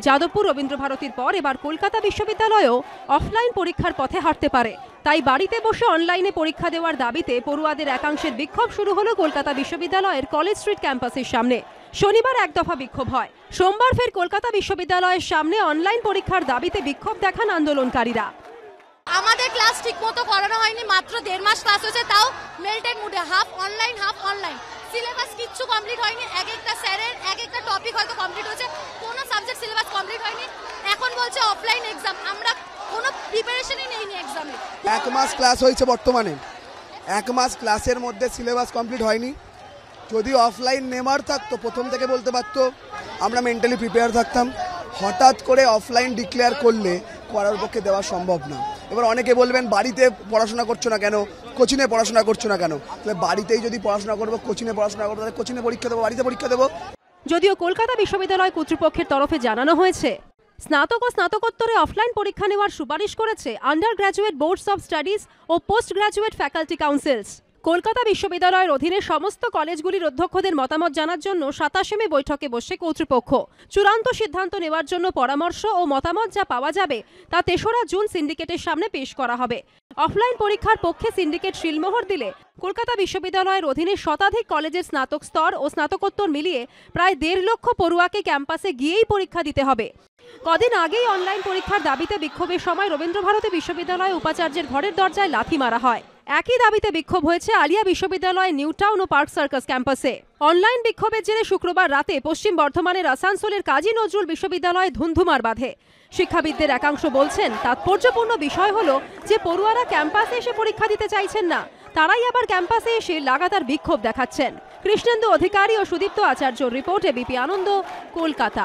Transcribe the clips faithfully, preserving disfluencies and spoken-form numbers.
যাদবপুর রবীন্দ্রভারতীর পর এবার কলকাতা বিশ্ববিদ্যালয়ও অফলাইন পরীক্ষার পথে হাঁটতে পারে। তাই বাড়িতে বসে অনলাইনে পরীক্ষা দেওয়ার দাবিতে পড়ুয়াদের একাংশের বিক্ষোভ শুরু হলো কলকাতা বিশ্ববিদ্যালয়ের কলেজ স্ট্রিট ক্যাম্পাসের সামনে। শনিবার এক দফা বিক্ষোভ হয়। সোমবার ফের কলকাতা বিশ্ববিদ্যালয়ের সামনে অনলাইন পরীক্ষার দাবিতে বিক্ষোভ দেখান আন্দোলনকারীরা। আমাদের ক্লাস ঠিকমতো করানো হয়নি, মাত্র দেড় মাস ক্লাস হয়েছে, তাও মেল্টেড মুডে, half online half online. Syllabus কিচ্ছু কমপ্লিট হয়নি, এক একটা স্যারের এক একটা টপিক হয়তো কমপ্লিট হয়েছে, কোনো সাবজেক্ট সিলেবাস কমপ্লিট হয়নি। এখন বলছে অফলাইন এক্সাম, আমরা কোনো প্রিপারেশনই নেইনি এক্সামে। এক মাস ক্লাস হয়েছে বর্তমানে, এক মাস ক্লাসের মধ্যে সিলেবাস কমপ্লিট হয়নি। যদি অফলাইন নেমার থাকতো প্রথম থেকে বলতে পারতো, আমরা মেন্টালি প্রিপেয়ার থাকতাম। হঠাৎ করে অফলাইন ডিক্লেয়ার করলে করার পক্ষে দেওয়া সম্ভব না। এবার অনেকে বলবেন বাড়িতে পড়াশোনা করছো না কেন, কোচিংয়ে পড়াশোনা করছো না কেন? তাহলে বাড়িতেই যদি পড়াশোনা করবো, কোচিংয়ে পড়াশোনা করবো, তাহলে কোচিংয়ে পরীক্ষা দেবো, বাড়িতে পরীক্ষা দেবো। যদিও কলকাতা বিশ্ববিদ্যালয় কর্তৃপক্ষের তরফে জানানো হয়েছে, স্নাতক ও স্নাতকোত্তরে অফলাইন পরীক্ষা নেওয়ার সুপারিশ করেছে under graduate boards of studies ও post graduate faculty councils. Kolkata বিশ্ববিদ্যালয়ের অধীনে সমস্ত কলেজগুলির অধ্যক্ষদের মতামত জানার জন্য সাতাশে মে বৈঠকে বসে কর্তৃপক্ষ। চূড়ান্ত সিদ্ধান্ত নেওয়ার জন্য পরামর্শ ও মতামত যা পাওয়া যাবে তা তেসরা জুন সিন্ডিকেটের সামনে পেশ করা হবে। অফলাইন পরীক্ষার পক্ষে সিন্ডিকেট শিলমোহর দিলে কলকাতা বিশ্ববিদ্যালয়ের অধীনে শতাধিক কলেজের স্নাতক স্তর ও স্নাতকোত্তর মিলিয়ে প্রায় দেড় লক্ষ পড়ুয়াকে ক্যাম্পাসে গিয়েই পরীক্ষা দিতে হবে। কদিন আগেই অনলাইন পরীক্ষার দাবিতে বিক্ষোভের সময় রবীন্দ্রভারতী বিশ্ববিদ্যালয়ে উপাচার্যের ঘরের দরজায় লাথি মারা হয়। একই দাবিতে বিক্ষোভ হয়েছে আলিয়া বিশ্ববিদ্যালয়ের নিউ টাউন ও পার্ক সার্কাস ক্যাম্পাসে। অনলাইন বিক্ষোভের জেরে শুক্রবার রাতে পশ্চিম বর্ধমানের আসানসোলের কাজী নজরুল বিশ্ববিদ্যালয়ে ধুন্ধুমার বাঁধে। শিক্ষাবিদদের একাংশ বলছেন, তাৎপর্যপূর্ণ বিষয় হলো যে পড়ুয়ারা ক্যাম্পাসে এসে পরীক্ষা দিতে চাইছেন না, তারাই আবার ক্যাম্পাসে এসে লাগাতার বিক্ষোভ দেখাচ্ছেন। কৃষ্ণেন্দু অধিকারী ও সুদীপ্ত আচার্যর রিপোর্টে বিপি আনন্দ, কলকাতা।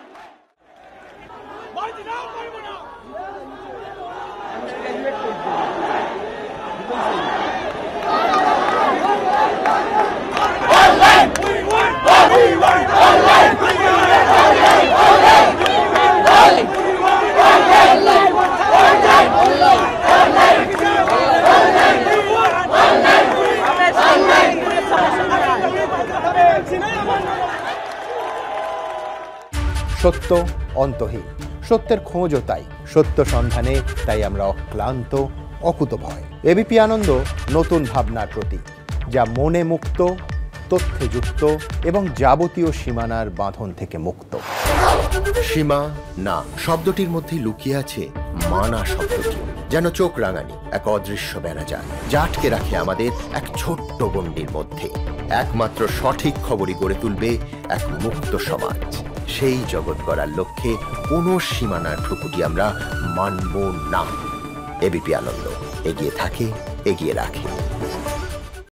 সত্য অন্তহীন, সত্যের খোঁজও তাই, সত্য সন্ধানে তাই আমরা অক্লান্ত, অকুতভয়। এবিপি আনন্দ নতুন ভাবনার প্রতীক, যা মনে মুক্ত, তথ্যে যুক্ত এবং যাবতীয় সীমানার বাঁধন থেকে মুক্ত। সীমা না শব্দটির মধ্যে লুকিয়ে আছে মানা শব্দটি, যেন চোখ রাঙানি এক অদৃশ্য বেড়াজাল, যা আটকে রাখে আমাদের এক ছোট্ট গণ্ডির মধ্যে। একমাত্র সঠিক খবরই গড়ে তুলবে এক মুক্ত সমাজ। সেই জগৎ গড়ার লক্ষ্যে কোনো সীমানার ঠুকুটি আমরা মানব না। এবিপি আনন্দ এগিয়ে থাকে, এগিয়ে রাখে।